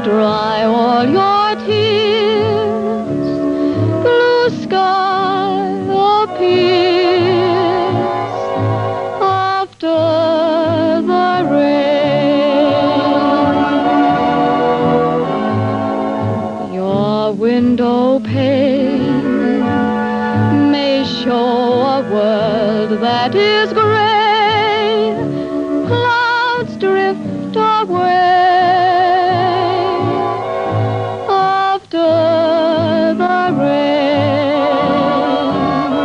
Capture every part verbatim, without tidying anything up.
dry all your tears. Blue sky appears after the rain. Your window pane may show a world that is gray. Clouds drift away after the rain.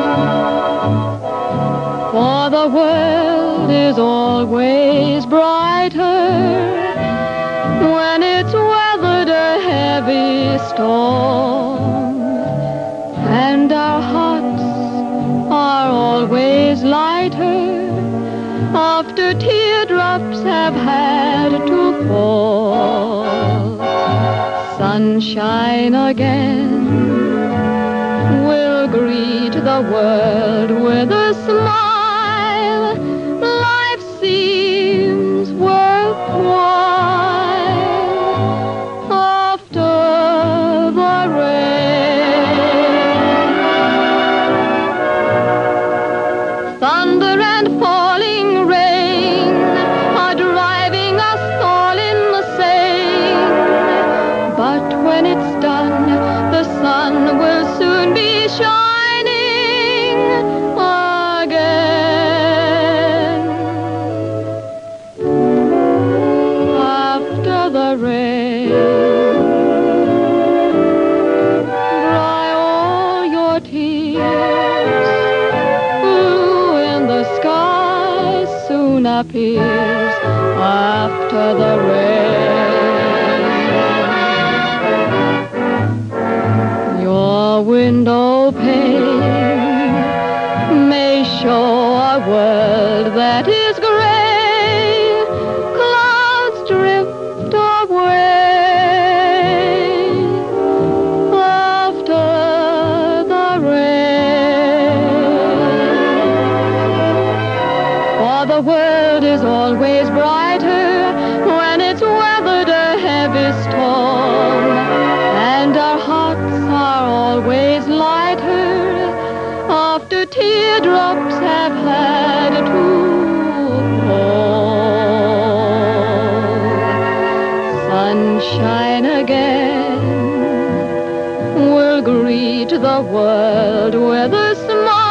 For the world is always brighter when it's weathered a heavy storm, and our hearts are always lighter after teardrops have had to fall. Sunshine again will greet the world with a smile. Life seems worthwhile after the rain. Thunder and falling rain are driving us all insane. But when it's done, the sun will soon be shining again. After the rain, dry all your tears. Blue in the sky soon appears after the rain. Your window pane may show a world that is gray. Clouds drift away after the rain. For the world is always brighter when it's weathered a heavy storm, and our hearts are always lighter after teardrops have had to fall. Sunshine again will greet the world with a smile.